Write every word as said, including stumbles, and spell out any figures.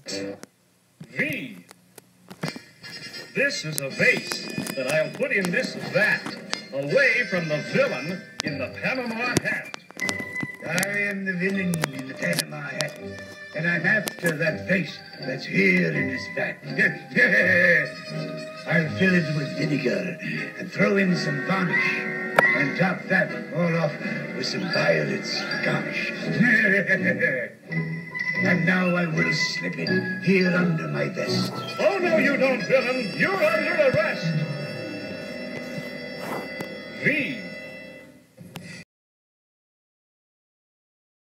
V. This is a vase that I'll put in this vat, away from the villain in the Panama hat. I am the villain in the Panama hat, and I'm after that vase that's here in this vat. I'll fill it with vinegar and throw in some varnish, and top that all off with some violets garnish. And now I will slip it here under my vest. Oh, no, you don't, villain. You're under arrest. V.